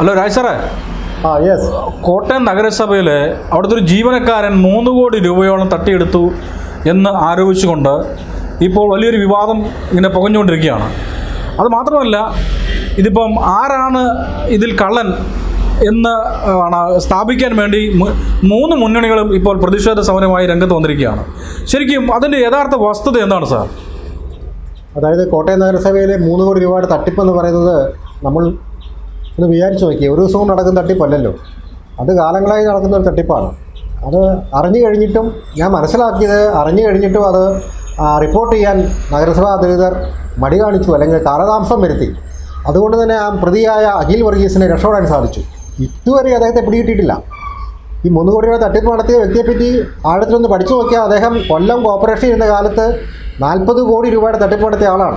Hello Raj സാറേ. Yes. Kottayam നഗരസഭയിൽ അവിടുത്തെ ഒരു ജീവനക്കാരൻ 3 കോടി രൂപയോളം തട്ടിയെടുത്തു എന്ന് ആരോപിച്ചുകൊണ്ട് ഇപ്പോൾ വലിയൊരു വിവാദം ഇങ്ങനെ പുകഞ്ഞുകൊണ്ടിരിക്കുകയാണ്. അത് മാത്രമല്ല, ഇതിപ്പം ആരാണ് ഇതിൽ കള്ളൻ എന്ന് സ്ഥാപിക്കാൻ വേണ്ടി 3 മുന്നണികളും ഇപ്പോൾ പ്രതിഷേധ സമരമായി രംഗത്ത് വന്നിരിക്കുകയാണ്. ശരിക്കും അതിൻ്റെ യഥാർത്ഥ വസ്തുത എന്താണ് സാർ? അതായത് കോട്ടയം നഗരസഭയിലെ 3 കോടി രൂപയുടെ തട്ടിപ്പെന്ന് പറയുന്നത് നമ്മൾ ഒന്ന് വിചാരിച്ചു നോക്കി, ഒരു ദിവസം കൊണ്ട് നടക്കുന്ന തട്ടിപ്പല്ലല്ലോ. അത് കാലങ്ങളായി നടക്കുന്ന ഒരു തട്ടിപ്പാണ്. അത് അറിഞ്ഞു കഴിഞ്ഞിട്ടും, ഞാൻ മനസ്സിലാക്കിയത് അറിഞ്ഞു കഴിഞ്ഞിട്ടും അത് റിപ്പോർട്ട് ചെയ്യാൻ നഗരസഭാ അധികൃതർ മടി കാണിച്ചു, അല്ലെങ്കിൽ കാലതാമസം വരുത്തി. അതുകൊണ്ട് തന്നെ ആ പ്രതിയായ അഖിൽ വർഗീസിനെ രക്ഷപ്പെടാൻ സാധിച്ചു. ഇതുവരെ അദ്ദേഹത്തെ പിടികിട്ടിയിട്ടില്ല. ഈ 3 കോടി രൂപ തട്ടിപ്പ് നടത്തിയ വ്യക്തിയെപ്പറ്റി ആഴത്തിലൊന്ന് പഠിച്ചു നോക്കിയാൽ അദ്ദേഹം കൊല്ലം കോർപ്പറേഷൻ ഇരുന്ന കാലത്ത് 40 കോടി രൂപയുടെ തട്ടിപ്പ് നടത്തിയ ആളാണ്.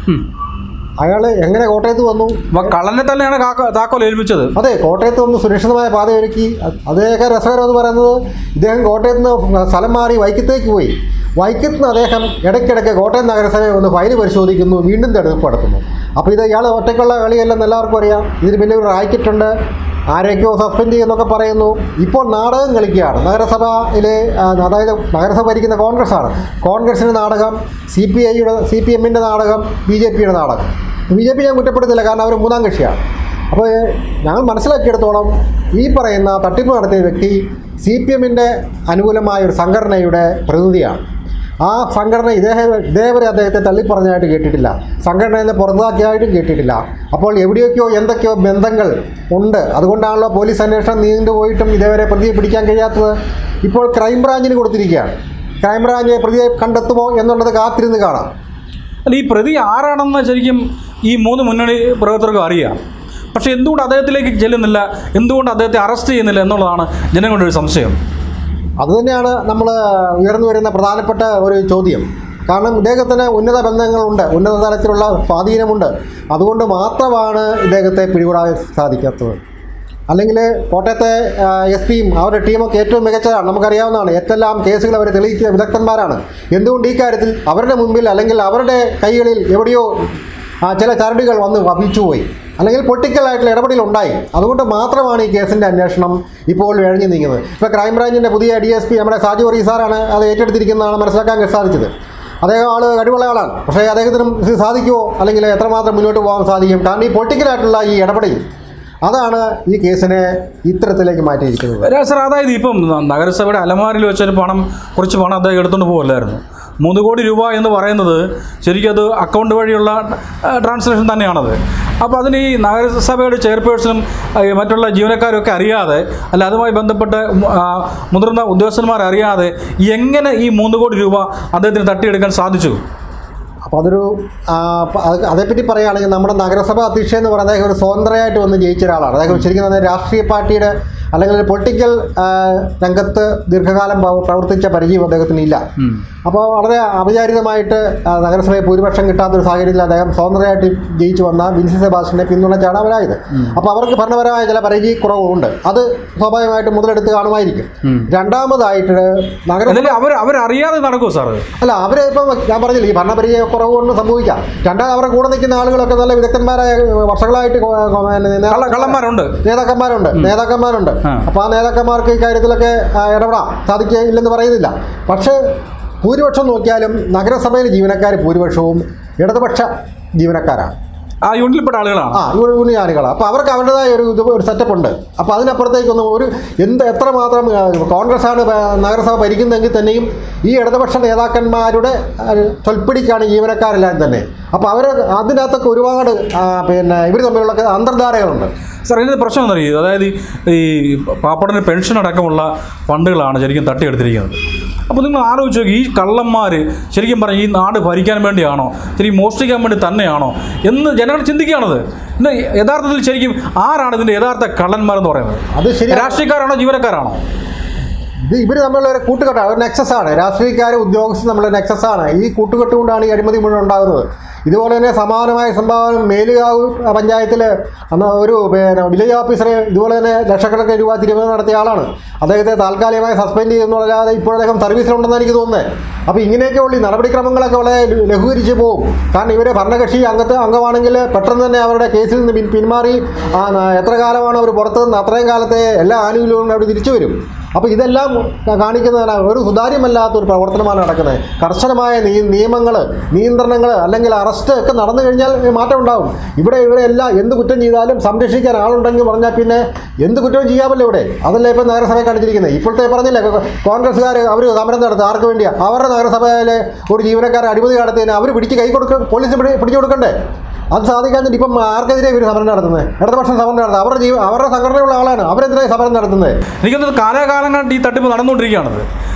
അയാൾ എങ്ങനെ കോട്ടയത്ത് വന്നു? കള്ളനെ തന്നെയാണ് താക്കോൽ ഏൽപ്പിച്ചത്. അതെ, കോട്ടയത്ത് വന്ന് സുരക്ഷിതമായ പാതയൊരുക്കി. അതിനൊക്കെ രസകരം എന്ന് പറയുന്നത്, ഇദ്ദേഹം കോട്ടയത്ത് നിന്ന് സ്ഥലം മാറി വൈക്കത്തേക്ക് പോയി. വൈക്കത്ത് നിന്ന് അദ്ദേഹം ഇടയ്ക്കിടയ്ക്ക് കോട്ടയം നഗരസഭയെ ഒന്ന് ഫയൽ പരിശോധിക്കുന്നു, വീണ്ടും തെരഞ്ഞെടുപ്പ് നടത്തുന്നു. അപ്പോൾ ഇത് ഇയാൾ ഒറ്റയ്ക്കുള്ള കളിയല്ലെന്ന് എല്ലാവർക്കും അറിയാം. ഇതിന് പിന്നെ ഒരു റാക്കറ്റുണ്ട്, ആരെയൊക്കെയോ സസ്പെൻഡ് ചെയ്യുന്നൊക്കെ പറയുന്നു. ഇപ്പോൾ നാടകം കളിക്കുകയാണ് നഗരസഭയിലെ. അതായത് നഗരസഭ ഭരിക്കുന്ന കോൺഗ്രസ്സാണ്. കോൺഗ്രസിൻ്റെ നാടകം, CPM-ൻ്റെ നാടകം, BJPയുടെ നാടകം. BJP ഞാൻ കുറ്റപ്പെടുത്തില്ല, കാരണം അവർ 3ാം കക്ഷിയാണ്. അപ്പോൾ ഞങ്ങൾ മനസ്സിലാക്കിയെടുത്തോളം ഈ പറയുന്ന തട്ടിപ്പ് നടത്തിയ വ്യക്തി CPM-ൻ്റെ അനുകൂലമായ ഒരു സംഘടനയുടെ പ്രതിനിധിയാണ്. ആ സംഘടന ഇതേവരെ അദ്ദേഹത്തെ തള്ളിപ്പറഞ്ഞായിട്ട് കേട്ടിട്ടില്ല, സംഘടനയിൽ നിന്ന് പുറത്താക്കിയായിട്ടും കേട്ടിട്ടില്ല. അപ്പോൾ എവിടെയൊക്കെയോ എന്തൊക്കെയോ ബന്ധങ്ങൾ ഉണ്ട്. അതുകൊണ്ടാണല്ലോ പോലീസ് അന്വേഷണം നീണ്ടുപോയിട്ടും ഇതേവരെ പ്രതിയെ പിടിക്കാൻ കഴിയാത്തത്. ഇപ്പോൾ ക്രൈംബ്രാഞ്ചിന് കൊടുത്തിരിക്കുകയാണ്. ക്രൈംബ്രാഞ്ച് പ്രതിയെ കണ്ടെത്തുമോ എന്നുള്ളത് കാത്തിരുന്ന് കാണാം. അല്ല, ഈ പ്രതി ആരാണെന്ന് ശരിക്കും ഈ 3 മുന്നണി പ്രവർത്തകർക്കും അറിയാം. പക്ഷേ എന്തുകൊണ്ട് അദ്ദേഹത്തിലേക്ക് ചെല്ലുന്നില്ല, എന്തുകൊണ്ട് അദ്ദേഹത്തെ അറസ്റ്റ് ചെയ്യുന്നില്ല എന്നുള്ളതാണ് ജനങ്ങളുടെ ഒരു സംശയം. അതുതന്നെയാണ് നമ്മൾ ഉയർന്നു വരുന്ന പ്രധാനപ്പെട്ട ഒരു ചോദ്യം. കാരണം ഇദ്ദേഹത്തിന് ഉന്നത ബന്ധങ്ങളുണ്ട്, ഉന്നത തലത്തിലുള്ള സ്വാധീനമുണ്ട്. അതുകൊണ്ട് മാത്രമാണ് ഇദ്ദേഹത്തെ പിടികൂടാൻ സാധിക്കാത്തത്. അല്ലെങ്കിൽ കോട്ടയത്തെ SP-യും അവരുടെ ടീമൊക്കെ ഏറ്റവും മികച്ചതാണ്, നമുക്കറിയാവുന്നതാണ്. ഏറ്റെല്ലാം കേസുകൾ അവർ തെളിയിച്ച വിദഗ്ധന്മാരാണ്. എന്തുകൊണ്ട് ഈ കാര്യത്തിൽ അവരുടെ മുൻപിൽ അല്ലെങ്കിൽ അവരുടെ കൈകളിൽ എവിടെയോ ചില ചരടുകൾ വന്ന് വഹിച്ചുപോയി, അല്ലെങ്കിൽ പൊളിറ്റിക്കലായിട്ടുള്ള ഇടപെടലുണ്ടായി. അതുകൊണ്ട് മാത്രമാണ് ഈ കേസിൻ്റെ അന്വേഷണം ഇപ്പോൾ ഇഴഞ്ഞു നീങ്ങുന്നത്. ഇപ്പോൾ ക്രൈംബ്രാഞ്ചിൻ്റെ പുതിയ DSP നമ്മുടെ സാജു വർഗീസാറാണ് അത് ഏറ്റെടുത്തിരിക്കുന്നതാണ് മനസ്സിലാക്കാൻ സാധിച്ചത്. അദ്ദേഹം ആൾ കഴിവുള്ള ആളാണ്. പക്ഷേ അദ്ദേഹത്തിനും ഇത് സാധിക്കുമോ, അല്ലെങ്കിൽ എത്രമാത്രം മുന്നോട്ട് പോകാൻ സാധിക്കും? കാരണം ഈ പൊളിറ്റിക്കലായിട്ടുള്ള ഈ ഇടപെടൽ അതാണ് ഈ കേസിനെ ഇത്തരത്തിലേക്ക് മാറ്റിയിരിക്കുന്നത്. സാർ, അതായത് ഇപ്പം നഗരസഭയുടെ അലമാരിൽ വെച്ചൊരു കുറച്ച് പണം അദ്ദേഹം എടുത്തുകൊണ്ട് പോകല്ലായിരുന്നു. 3 കോടി രൂപ എന്ന് പറയുന്നത് ശരിക്കും അത് അക്കൗണ്ട് വഴിയുള്ള ട്രാൻസാക്ഷൻ തന്നെയാണത്. അപ്പോൾ അതിന് ഈ നഗരസഭയുടെ ചെയർപേഴ്സണും മറ്റുള്ള ജീവനക്കാരൊക്കെ അറിയാതെ, അല്ല അതുമായി ബന്ധപ്പെട്ട് മുതിർന്ന ഉദ്യോഗസ്ഥന്മാർ അറിയാതെ എങ്ങനെ ഈ 3 കോടി രൂപ അദ്ദേഹത്തിന് തട്ടിയെടുക്കാൻ സാധിച്ചു? അപ്പോൾ അതേപ്പറ്റി പറയുകയാണെങ്കിൽ, നമ്മുടെ നഗരസഭാ അധ്യക്ഷൻ എന്ന് പറയുന്നത് അദ്ദേഹം ഒരു സ്വതന്ത്രമായിട്ട് വന്ന് ജയിച്ച ഒരാളാണ്. അദ്ദേഹം ശരിക്കും രാഷ്ട്രീയ പാർട്ടിയുടെ അല്ലെങ്കിൽ പൊളിറ്റിക്കൽ രംഗത്ത് ദീർഘകാലം പ്രവർത്തിച്ച പരിചയം അദ്ദേഹത്തിന് ഇല്ല. അപ്പോൾ വളരെ അവിചാരിതമായിട്ട് നഗരസഭയിൽ ഭൂരിപക്ഷം കിട്ടാത്തൊരു സാഹചര്യത്തിൽ അദ്ദേഹം സ്വതന്ത്രമായിട്ട് ജയിച്ചു വന്ന വിൻസി സെബാസ്റ്റ്യനെ പിന്തുണച്ചാണ് അവരായത്. അപ്പോൾ അവർക്ക് ഭരണപരമായ ചില പരിചയക്കുറവുണ്ട്. അത് സ്വാഭാവികമായിട്ട് മുതലെടുത്ത് കാണുമായിരിക്കും. രണ്ടാമതായിട്ട് അവരറിയാതെ നടക്കുമോ സാർ? അല്ല, അവരിപ്പം ഞാൻ പറഞ്ഞില്ല, ഈ ഭരണപരിചയക്കുറവ് കൊണ്ട് സംഭവിക്കാം. രണ്ടാമത് അവരുടെ കൂടെ നിൽക്കുന്ന ആളുകളൊക്കെ നല്ല വിദഗ്ധന്മാരായ വർഷങ്ങളായിട്ട് നേതാക്കന്മാരുണ്ട്. അപ്പോൾ ആ നേതാക്കന്മാർക്ക് ഈ കാര്യത്തിലൊക്കെ ഇടപെടാൻ സാധിക്കില്ലെന്ന് പറയുന്നില്ല. പക്ഷേ ഭൂരിപക്ഷം നോക്കിയാലും നഗരസഭയിലെ ജീവനക്കാർ ഭൂരിപക്ഷവും ഇടതുപക്ഷ ജീവനക്കാരാണ്. യൂണിയനിൽപ്പെട്ട ആളുകളാണ്. യൂണിയൻ ആളുകളാണ്. അപ്പോൾ അവർക്ക് അവരുടേതായ ഒരു സെറ്റപ്പ് ഉണ്ട്. അപ്പോൾ അതിനപ്പുറത്തേക്കൊന്നും എത്രമാത്രം കോൺഗ്രസ്സാണ് നഗരസഭ ഭരിക്കുന്നതെങ്കിൽ തന്നെയും ഈ ഇടതുപക്ഷ നേതാക്കന്മാരുടെ ചൊൽപ്പിടിക്കാണ് ജീവനക്കാരെല്ലാം തന്നെ. അപ്പോൾ അവർ അതിനകത്തൊക്കെ ഒരുപാട് ഇവർ തമ്മിലുള്ള അന്തർധാരകളുണ്ട്. സാർ, ഇതിൻ്റെ പ്രശ്നം എന്നറിയുമോ? അതായത് ഈ പാപ്പടന് പെൻഷൻ അടക്കമുള്ള ഫണ്ടുകളാണ് ശരിക്കും തട്ടിയെടുത്തിരിക്കുന്നത്. അപ്പോൾ നിങ്ങൾ ആലോചിച്ച് നോക്കി, ഈ കള്ളന്മാർ ശരിക്കും പറഞ്ഞാൽ ഈ നാട് ഭരിക്കാൻ വേണ്ടിയാണോ, ശരിക്കും മോഷ്ടിക്കാൻ വേണ്ടി തന്നെയാണോ എന്ന് ജനങ്ങൾ ചിന്തിക്കുകയാണത്. ഇന്ന് യഥാർത്ഥത്തിൽ ശരിക്കും ആരാണ് ഇതിൻ്റെ യഥാർത്ഥ കള്ളന്മാരെന്ന് പറയുന്നത്? അത് ശരി, രാഷ്ട്രീയക്കാരാണോ ജീവനക്കാരാണോ? ഇവർ തമ്മിലുള്ള ഒരു കൂട്ടുകെട്ടാണ്, ഒരു നെക്സസാണ്. രാഷ്ട്രീയക്കാരും ഉദ്യോഗസ്ഥരും തമ്മിലുള്ള നെക്സസാണ്. ഈ കൂട്ടുകെട്ട് കൊണ്ടാണ് ഈ അഴിമതി മുഴുവൻ ഉണ്ടാകുന്നത്. ഇതുപോലെ തന്നെ സമാനമായ സംഭാവന മേലുകാവ് പഞ്ചായത്തിൽ അന്ന് ഒരു വില്ലേജ് ഓഫീസറെ ഇതുപോലെ തന്നെ ലക്ഷക്കണക്കിന് രൂപ തിരിമറി നടത്തിയ ആളാണ്. അദ്ദേഹത്തെ താൽക്കാലികമായി സസ്പെൻഡ് ചെയ്യുന്നതല്ലാതെ ഇപ്പോൾ അദ്ദേഹം സർവീസിലുണ്ടെന്ന് എനിക്ക് തോന്നുന്നത്. അപ്പോൾ ഇങ്ങനെയൊക്കെയുള്ള ഈ നടപടിക്രമങ്ങളൊക്കെ വളരെ ലഘൂകരിച്ച് പോകും. കാരണം ഇവർ ഭരണകക്ഷി അംഗമാണെങ്കിൽ പെട്ടെന്ന് തന്നെ അവരുടെ കേസിൽ നിന്ന് പിന്മാറി എത്ര കാലമാണ് അവർ പുറത്തു നിന്ന് അത്രയും കാലത്തെ എല്ലാ ആനുകൂല്യങ്ങളും അവർ തിരിച്ചു വരും. അപ്പോൾ ഇതെല്ലാം കാണിക്കുന്നതാണ് ഒരു സുതാര്യമല്ലാത്തൊരു പ്രവർത്തനമാണ് നടക്കുന്നത്. കർശനമായ നിയമങ്ങൾ, നിയന്ത്രണങ്ങൾ അല്ലെങ്കിൽ അറസ്റ്റ് ഒക്കെ നടന്നു കഴിഞ്ഞാൽ മാറ്റം ഉണ്ടാകും. ഇവരെല്ലാം എന്ത് കുറ്റം ചെയ്താലും സംരക്ഷിക്കാൻ ആളുണ്ടെങ്കിൽ പറഞ്ഞാൽ പിന്നെ എന്ത് കുറ്റവും ചെയ്യാമല്ലോ ഇവിടെ. അതല്ലേ ഇപ്പോൾ നഗരസഭ കാണിച്ചിരിക്കുന്നത്. ഇപ്പോഴത്തെ പറഞ്ഞില്ലേ കോൺഗ്രസ്സുകാർ അവർ സമരം നടത്തുക ആർക്ക് വേണ്ടിയാണ്? അവരുടെ നഗരസഭയിലെ ഒരു ജീവനക്കാരെ അഴിമതി നടത്തിയതിന് അവർ പിടിച്ച് കൈ കൊടുക്കുക, പോലീസിന് പിടിച്ചു കൊടുക്കണ്ടേ? അത് സാധിക്കാഞ്ഞിട്ട് ഇപ്പം ആർക്കെതിരെ ഇവർ സമരം നടത്തുന്നത്? ഇടതുപക്ഷം സമരം നടത്തുന്നത് അവരുടെ സംഘടനയുള്ള ആളാണ്. അവരെതിരെ സമരം നടത്തുന്നത്. എനിക്കൊന്നത് കാലാകാലങ്ങളായിട്ട് ഈ തട്ടിപ്പ് നടന്നുകൊണ്ടിരിക്കുകയാണത്.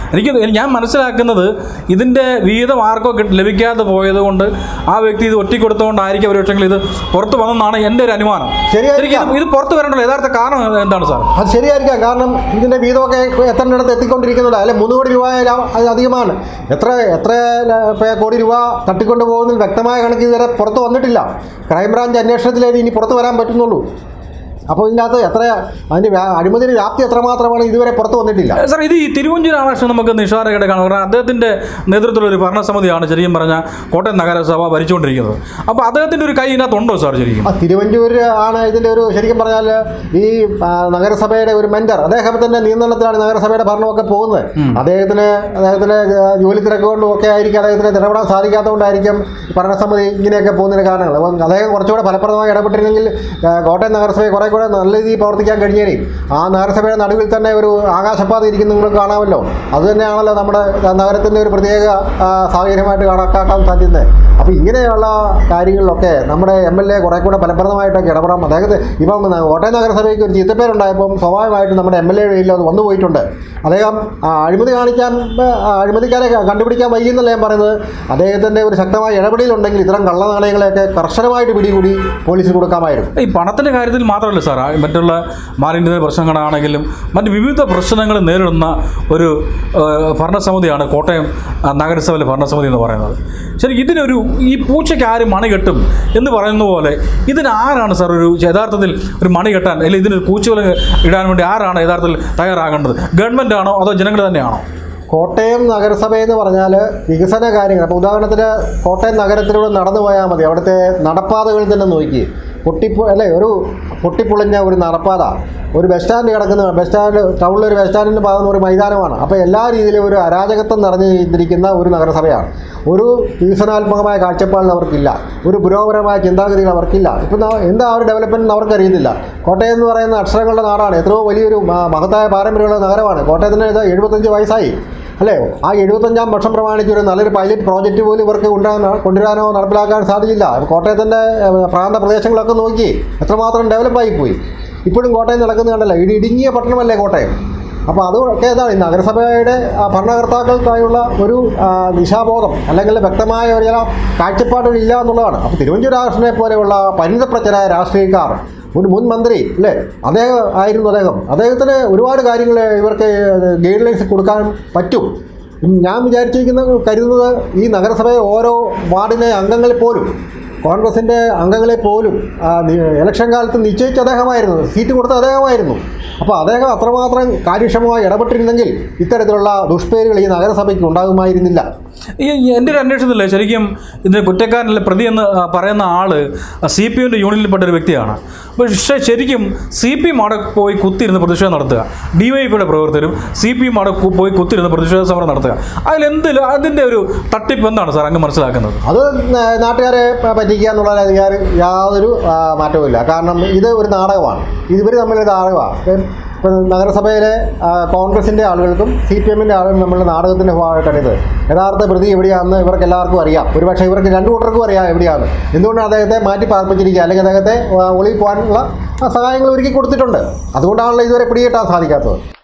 ഞാൻ മനസ്സിലാക്കുന്നത് ഇതിൻ്റെ വിഹിതം ആർക്കോ ലഭിക്കാതെ പോയത് കൊണ്ട് ആ വ്യക്തി ഇത് ഒറ്റിക്കൊടുത്തുകൊണ്ടായിരിക്കും ഒരു പക്ഷേ ഇത് പുറത്ത് വന്നെന്നാണ് എൻ്റെ ഒരു അനുമാനം. ശരിയായിരിക്കും. ഇത് പുറത്ത് വരേണ്ടല്ലോ യഥാർത്ഥ കാരണം എന്താണ് സാർ? അത് ശരിയായിരിക്കാം. കാരണം ഇതിൻ്റെ വീതമൊക്കെ എത്തേണ്ടിടത്ത് എത്തിക്കൊണ്ടിരിക്കുന്നുണ്ട്. അല്ലെ 3 കോടി രൂപ അത് അധികമാണ്. എത്ര കോടി രൂപ തട്ടിക്കൊണ്ട് പോകുന്നതിൽ വ്യക്തമായ കണക്ക് ഇതുവരെ പുറത്ത് വന്നിട്ടില്ല. ക്രൈംബ്രാഞ്ച് അന്വേഷണത്തിലേ ഇനി പുറത്ത് വരാൻ പറ്റുന്നുള്ളൂ. അപ്പോൾ ഇതിനകത്ത് അതിൻ്റെ അഴിമതിയുടെ വ്യാപ്തി എത്രമാത്രമാണ് ഇതുവരെ പുറത്ത് വന്നിട്ടില്ല. സാർ, ഇത് ഈ തിരുവഞ്ചൂർ രാധാകൃഷ്ണൻ നമുക്ക് നിസ്സാരമായിട്ട് കാണാം. കാരണം അദ്ദേഹത്തിൻ്റെ നേതൃത്വത്തിലൊരു ഭരണസമിതിയാണ് ശരിക്കും പറഞ്ഞാൽ കോട്ടയം നഗരസഭ ഭരിച്ചുകൊണ്ടിരിക്കുന്നത്. അപ്പോൾ അദ്ദേഹത്തിൻ്റെ ഒരു കൈ ഇതിനകത്തുണ്ടോ സാർ? ശരിക്കും തിരുവഞ്ചൂർ ആണ് ഇതിൻ്റെ ഒരു ശരിക്കും പറഞ്ഞാൽ ഈ നഗരസഭയുടെ ഒരു മെൻറ്റർ. അദ്ദേഹത്തിൻ്റെ നിയന്ത്രണത്തിലാണ് നഗരസഭയുടെ ഭരണമൊക്കെ പോകുന്നത്. അദ്ദേഹത്തിന് ജോലി തിരക്കുകൊണ്ടും ഒക്കെ ആയിരിക്കും അദ്ദേഹത്തിന് ഇടപെടാൻ സാധിക്കാത്തതുകൊണ്ടായിരിക്കും ഭരണസമിതി ഇങ്ങനെയൊക്കെ പോകുന്നതിന് കാരണങ്ങൾ. അപ്പം അദ്ദേഹം കുറച്ചുകൂടെ ഫലപ്രദമായി ഇടപെട്ടിരുന്നെങ്കിൽ കോട്ടയം നഗരസഭയെ കുറേ കൂടെ നല്ല രീതിയിൽ പ്രവർത്തിക്കാൻ കഴിഞ്ഞേനെ. ആ നഗരസഭയുടെ നടുവിൽ തന്നെ ഒരു ആകാശപാത ഇരിക്കുന്ന നിങ്ങൾക്ക് കാണാമല്ലോ. അതുതന്നെയാണല്ലോ നമ്മുടെ നഗരത്തിൻ്റെ ഒരു പ്രത്യേക സാഹചര്യമായിട്ട് കണക്കാക്കാൻ സാധിക്കുന്നത്. അപ്പോൾ ഇങ്ങനെയുള്ള കാര്യങ്ങളിലൊക്കെ നമ്മുടെ MLA കുറേ കൂടെ ഫലപ്രദമായിട്ടൊക്കെ ഇടപെടാം. അദ്ദേഹത്തെ ഇപ്പം കോട്ടയം നഗരസഭയ്ക്ക് ഒരു ചീത്തപ്പേരുണ്ടായപ്പം സ്വാഭാവികമായിട്ടും നമ്മുടെ MLA വഴിയിൽ അത് വന്നു പോയിട്ടുണ്ട്. അദ്ദേഹം അഴിമതിക്കാരെ കണ്ടുപിടിക്കാൻ വൈകിയെന്നല്ല ഞാൻ പറയുന്നത്. അദ്ദേഹത്തിൻ്റെ ഒരു ശക്തമായ ഇടപെടലുണ്ടെങ്കിൽ ഇത്തരം കള്ളനാണയങ്ങളെയൊക്കെ കർശനമായിട്ട് പിടികൂടി പോലീസിന് കൊടുക്കാമായിരുന്നു. ഈ പണത്തിൻ്റെ കാര്യത്തിൽ മാത്രമല്ല സാർ, മറ്റുള്ള മാലിന്യ പ്രശ്നങ്ങളാണെങ്കിലും മറ്റ് വിവിധ പ്രശ്നങ്ങൾ നേരിടുന്ന ഒരു ഭരണസമിതിയാണ് കോട്ടയം നഗരസഭയിലെ ഭരണസമിതി എന്ന് പറയുന്നത്. ശരി, ഇതിനൊരു ഈ പൂച്ചയ്ക്ക് ആര് മണി കെട്ടും എന്ന് പറയുന്ന പോലെ ഇതിനാരാണ് സാർ ഒരു യഥാർത്ഥത്തിൽ ഒരു മണി കെട്ടാൻ അല്ലെങ്കിൽ ഇതിനൊരു പൂച്ചകൾ ഇടാൻ വേണ്ടി ആരാണ് യഥാർത്ഥത്തിൽ തയ്യാറാകേണ്ടത്? ഗവൺമെൻറ് ആണോ അതോ ജനങ്ങൾ തന്നെയാണോ? കോട്ടയം നഗരസഭയെന്ന് പറഞ്ഞാൽ വികസന കാര്യങ്ങൾ. അപ്പോൾ ഉദാഹരണത്തിന് കോട്ടയം നഗരത്തിലൂടെ നടന്നു പോയാൽ മതി. അവിടുത്തെ നടപ്പാതകൾ തന്നെ നോക്കി ഒരു പൊട്ടിപ്പൊളിഞ്ഞ ഒരു നടപ്പാത, ഒരു ബസ് സ്റ്റാൻഡ് കിടക്കുന്ന ടൗണിലൊരു ബസ് സ്റ്റാൻഡിൻ്റെ ഭാഗം ഒരു മൈതാനമാണ്. അപ്പോൾ എല്ലാ രീതിയിലും ഒരു അരാജകത്വം നിറഞ്ഞിരിക്കുന്ന ഒരു നഗരസഭയാണ്. ഒരു വികസനാത്മകമായ കാഴ്ചപ്പാടിൽ അവർക്കില്ല, ഒരു പുരോഗമനമായ ചിന്താഗതികൾ അവർക്കില്ല. ഇപ്പം എന്താ ഒരു ഡെവലപ്മെൻറ്റ് അവർക്കറിയുന്നില്ല. കോട്ടയം എന്ന് പറയുന്ന അക്ഷരങ്ങളുടെ നാടാണ്. എത്രയോ വലിയൊരു മഹത്തായ പാരമ്പര്യമുള്ള നഗരമാണ്. കോട്ടയത്തിന് 75 വയസ്സായി അല്ലേ? ആ 75ാം വർഷം പ്രമാണിച്ച് ഒരു നല്ലൊരു പൈലറ്റ് പ്രോജക്റ്റ് പോലും ഇവർക്ക് കൊണ്ടുവരാനോ നടപ്പിലാക്കാൻ സാധിച്ചില്ല. കോട്ടയത്തിൻ്റെ പ്രാന്ത പ്രദേശങ്ങളൊക്കെ നോക്കി എത്രമാത്രം ഡെവലപ്പായിപ്പോയി. ഇപ്പോഴും കോട്ടയം നടക്കുന്നത് കണ്ടല്ലോ. ഇടുങ്ങിയ പട്ടണമല്ലേ കോട്ടയം. അപ്പോൾ അതൊക്കെ എന്താണ് ഈ നഗരസഭയുടെ ഭരണകർത്താക്കൾക്കായുള്ള ഒരു ദിശാബോധം അല്ലെങ്കിൽ വ്യക്തമായ ഒരു ചില കാഴ്ചപ്പാടുകളില്ല എന്നുള്ളതാണ്. അപ്പോൾ തിരുവഞ്ചൂർ രാധാകൃഷ്ണനെ പോലെയുള്ള പരിണിതപ്രജ്ഞരായ രാഷ്ട്രീയക്കാർ, ഒരു മുൻ മന്ത്രി അല്ലേ, അദ്ദേഹത്തിന് ഒരുപാട് കാര്യങ്ങൾ ഇവർക്ക് ഗൈഡ് ലൈൻസ് കൊടുക്കാൻ പറ്റും. ഞാൻ കരുതുന്നത് ഈ നഗരസഭയെ ഓരോ വാർഡിലെ അംഗങ്ങളെ പോലും കോൺഗ്രസിൻ്റെ അംഗങ്ങളെ പോലും ഇലക്ഷൻ കാലത്ത് നിശ്ചയിച്ച അദ്ദേഹമായിരുന്നു, സീറ്റ് കൊടുത്ത അദ്ദേഹമായിരുന്നു. അപ്പോൾ അദ്ദേഹം അത്രമാത്രം കാര്യക്ഷമമായി ഇടപെട്ടിരുന്നെങ്കിൽ ഇത്തരത്തിലുള്ള ദുഷ്പേരുകൾ ഈ നഗരസഭയ്ക്ക് ഉണ്ടാകുമായിരുന്നില്ല. എൻ്റെ ഒരു അന്വേഷണത്തില്ലേ ശരിക്കും ഇതിന് കുറ്റക്കാരനല്ല പ്രതി എന്ന് പറയുന്ന ആൾ CPMൻ്റെ യൂണിയനിൽപ്പെട്ട ഒരു വ്യക്തിയാണ്. പക്ഷേ ശരിക്കും CPM അവിടെ പോയി കുത്തിയിരുന്ന് പ്രതിഷേധം നടത്തുക, DYFIയുടെ പ്രവർത്തകരും CPM അവിടെ പോയി കുത്തിയിരുന്ന് പ്രതിഷേധ സമരം നടത്തുക, അതിൻ്റെ ഒരു തട്ടിപ്പ് എന്താണ് സാർ അങ്ങ് മനസ്സിലാക്കുന്നത്? അത് നാട്ടുകാരെ പറ്റിക്കുക എന്നുള്ളതിൽ യാതൊരു മാറ്റവുമില്ല. കാരണം ഇത് ഒരു നാടകമാണ്. ഇവർ തമ്മിലൊരു നാടകമാണ്. ഇപ്പം നഗരസഭയിലെ കോൺഗ്രസിൻ്റെ ആളുകൾക്കും CPMൻ്റെ ആളുകളും നമ്മളുടെ നാടകത്തിൻ്റെ ഭാഗമായിട്ടാണ് ഇത്. യഥാർത്ഥ പ്രതി എവിടെയാണെന്ന് ഇവർക്ക് എല്ലാവർക്കും അറിയാം. ഒരുപക്ഷെ ഇവർക്ക് 2 കൂട്ടർക്കും അറിയാം എവിടെയാണ്. എന്തുകൊണ്ടാണ് അദ്ദേഹത്തെ മാറ്റി പാർപ്പിച്ചിരിക്കുക അല്ലെങ്കിൽ അദ്ദേഹത്തെ ഒളിയിൽ പോകാനുള്ള സഹായങ്ങൾ ഒരുക്കി കൊടുത്തിട്ടുണ്ട്. അതുകൊണ്ടാണല്ലോ ഇതുവരെ പിടികിട്ടാൻ സാധിക്കാത്തത്.